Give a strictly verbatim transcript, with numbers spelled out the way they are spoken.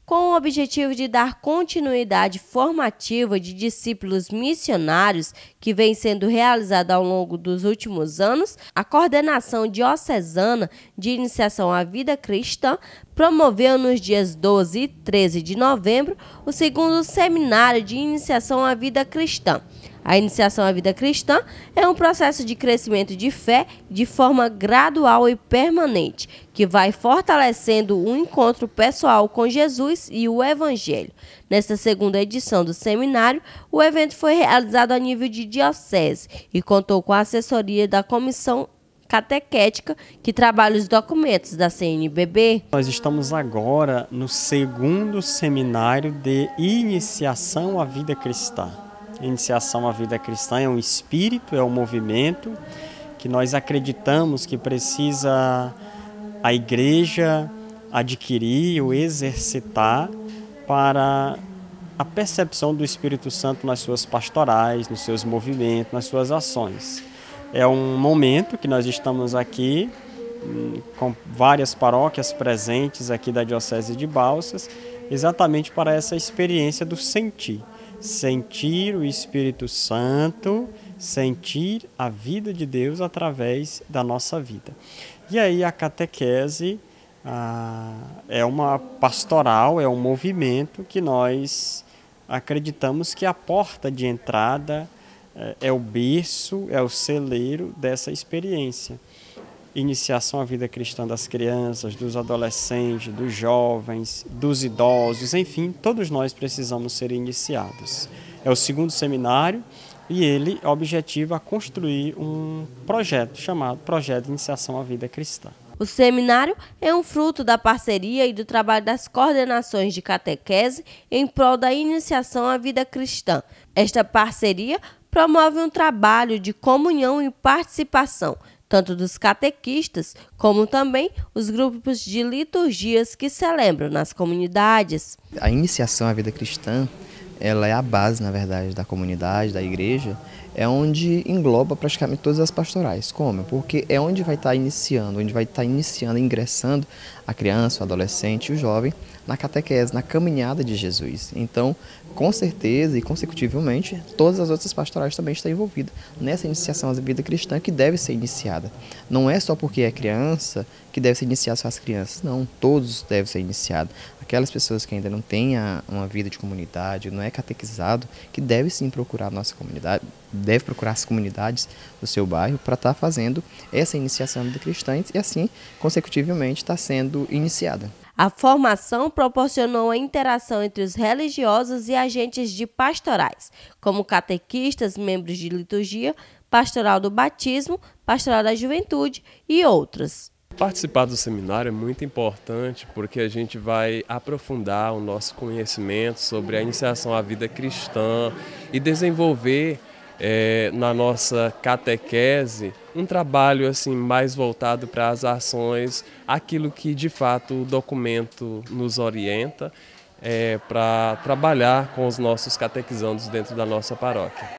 Com o objetivo de dar continuidade formativa de discípulos missionários que vem sendo realizada ao longo dos últimos anos, a Coordenação Diocesana de Iniciação à Vida Cristã promoveu nos dias doze e treze de novembro o segundo Seminário de Iniciação à Vida Cristã. A iniciação à vida cristã é um processo de crescimento de fé de forma gradual e permanente, que vai fortalecendo o encontro pessoal com Jesus e o Evangelho. Nesta segunda edição do seminário, o evento foi realizado a nível de diocese e contou com a assessoria da Comissão Catequética, que trabalha os documentos da C N B B. Nós estamos agora no segundo seminário de iniciação à vida cristã. Iniciação à vida cristã é um espírito, é um movimento que nós acreditamos que precisa a igreja adquirir ou exercitar para a percepção do Espírito Santo nas suas pastorais, nos seus movimentos, nas suas ações. É um momento que nós estamos aqui com várias paróquias presentes aqui da Diocese de Balsas, exatamente para essa experiência do sentir. Sentir o Espírito Santo, sentir a vida de Deus através da nossa vida. E aí a catequese ah, é uma pastoral, é um movimento que nós acreditamos que a porta de entrada é, é o berço, é o celeiro dessa experiência. Iniciação à vida cristã das crianças, dos adolescentes, dos jovens, dos idosos, enfim, todos nós precisamos ser iniciados. É o segundo seminário e ele objetiva construir um projeto chamado Projeto de Iniciação à Vida Cristã. O seminário é um fruto da parceria e do trabalho das coordenações de catequese em prol da iniciação à vida cristã. Esta parceria promove um trabalho de comunhão e participação, tanto dos catequistas, como também os grupos de liturgias que celebram nas comunidades. A iniciação à vida cristã, ela é a base, na verdade, da comunidade, da igreja, é onde engloba praticamente todas as pastorais. Como? Porque é onde vai estar iniciando, onde vai estar iniciando, ingressando a criança, o adolescente e o jovem na catequese, na caminhada de Jesus. Então, com certeza e consecutivamente, todas as outras pastorais também estão envolvidas nessa iniciação à vida cristã que deve ser iniciada. Não é só porque é criança que deve ser iniciada só as crianças, não, todos devem ser iniciados. Aquelas pessoas que ainda não têm uma vida de comunidade, não é catequizado, que deve sim procurar a nossa comunidade, deve procurar as comunidades do seu bairro para estar fazendo essa iniciação à vida cristã e assim, consecutivamente, está sendo iniciada. A formação proporcionou a interação entre os religiosos e agentes de pastorais, como catequistas, membros de liturgia, pastoral do batismo, pastoral da juventude e outros. Participar do seminário é muito importante porque a gente vai aprofundar o nosso conhecimento sobre a iniciação à vida cristã e desenvolver é, na nossa catequese um trabalho assim mais voltado para as ações, aquilo que de fato o documento nos orienta é, para trabalhar com os nossos catequizandos dentro da nossa paróquia.